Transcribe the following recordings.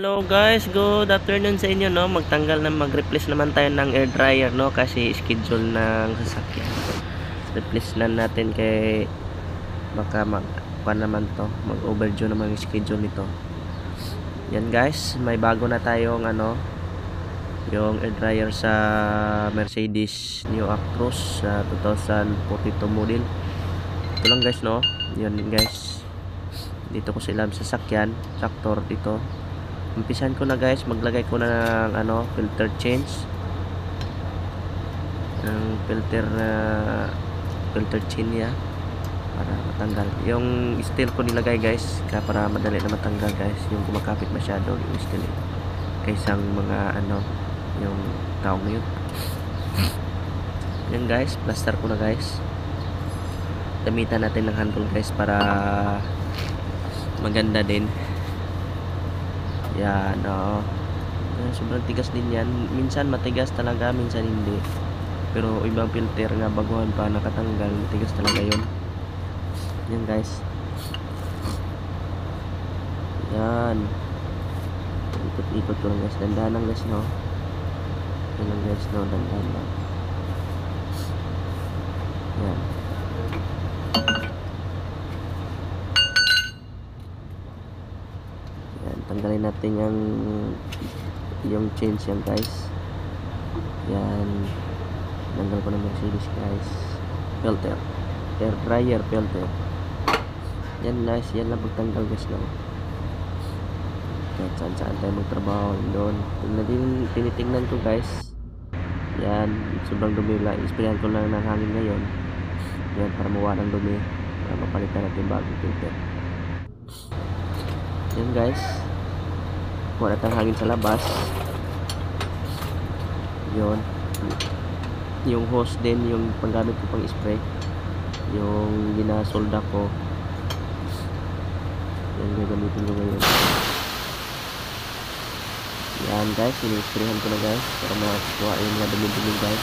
Hello guys, good afternoon sa inyo, no. Mag-replace naman tayo ng air dryer, no, kasi schedule ng sasakyan. Replace na natin kay baka naman to, mag-overdue naman yung schedule nito. Yan guys, may bago na tayong yung air dryer sa Mercedes New Actros sa 2042 model. Ito lang guys, no. Yan guys. Dito ko sila sa sasakyan, tractor dito. Umpisan ko na guys, maglagay ko na ng filter change. Ang filter change niya para matanggal. Yung steel ko nilagay guys, para madali na matanggal guys, yung kumakapit masyado yung steel kaysang mga yung taong na yun. Yan guys, plaster ko na guys. Gamitan natin ng handle guys para maganda din. Yan, sobrang tigas din yan. Minsan matigas talaga, minsan hindi. Pero ibang filter nga baguhan pa nakatanggal, matigas talaga yun. Yan guys. Yan. Ikot-ikot ko lang guys. Dandahan lang guys, no. Yan lang guys, no. Dandahan lang. Yan. Tanggalin natin yung change yan guys. Yan, tanggal ko ng Mercedes guys. Filter, air dryer filter. Yan guys, yan lang pagtanggal guys, no. Kahit saan tayo magtrabaho doon. Tinitingnan ko guys. Yan, sobrang dumi lang. Isprayan ko lang ng hangin ngayon. Yan, para mawala ng dumi, para mapalitan natin bagong filter. Yan guys, wala tayong hangin sa labas. Yun, yung hose din yung panggamit ko pang spray, yung ginasolda ko, yan gagamitin ko ngayon. Yan guys, sinisprayan ko na guys para makakuha yung mga dumi-dumi guys.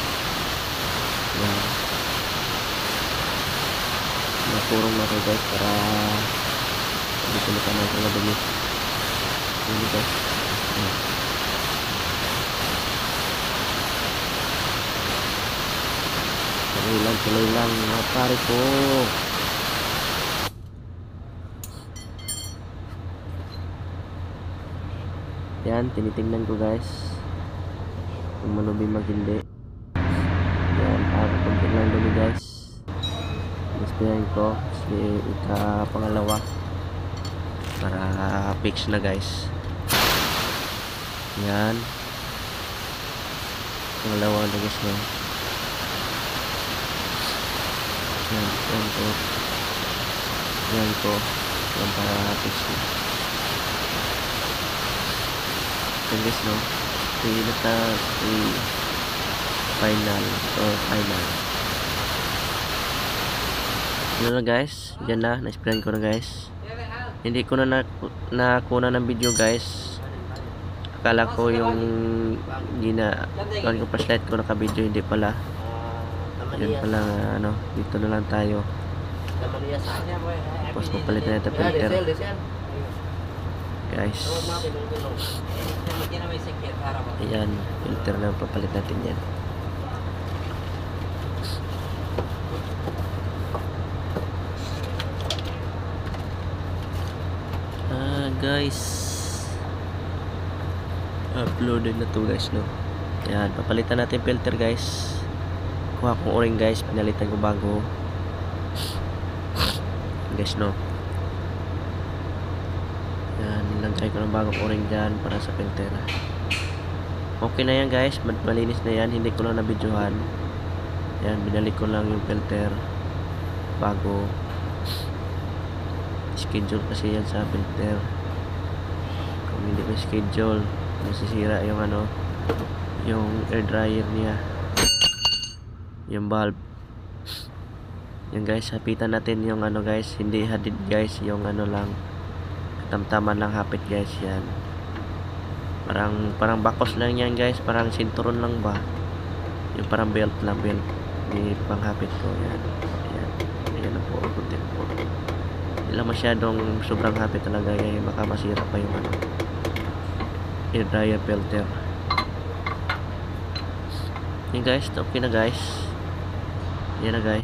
Yan, napurong na ko guys para dito na tayo mga dumi. Ini guys. Tuloy lang mga pare ko. Yan, tinitingnan ko guys kung manubi mag-hindi. Yan, konti lang dumi guys. Displayan ko pangalawa para fix na guys. Yan, pangalawa na guys, no. Yan ko yan para fix na. Yan guys, no. Final. Yan na guys, yan na, na-sprayan ko na guys. Hindi ko na nakuna ng video guys. Akala ko yung flashlight ko naka-video, hindi pala. Yan pala, dito na lang tayo. Tapos papalitan natin filter guys. Ayan, filter na papalit natin yan. Guys, uploaded na to guys, no. Ayan, papalitan natin filter guys. Kuha kong o-ring guys, pinalitan ko bago guys, no. Yan, nilagay ko ng bagong o-ring dyan para sa filter. Okay na yan guys, malinis na yan. Hindi ko lang nabidyohan. Yan, binalik ko lang yung filter bago. Schedule kasi yan sa filter. Kung hindi pa schedule, masisira yung yung air dryer niya, yung bulb. Yan guys, hapitan natin yung guys, hindi hadid guys, yung lang, tamtaman lang hapit guys. Yan, parang bakos lang yan guys, parang sinturon lang ba, yung parang belt lang, hindi pang hapit ko. Yan, yan po, kunti po. Hindi lang masyadong sobrang hapit talaga, baka masira pa yung air dryer filter. Yan guys, okay na guys. Yan na guys.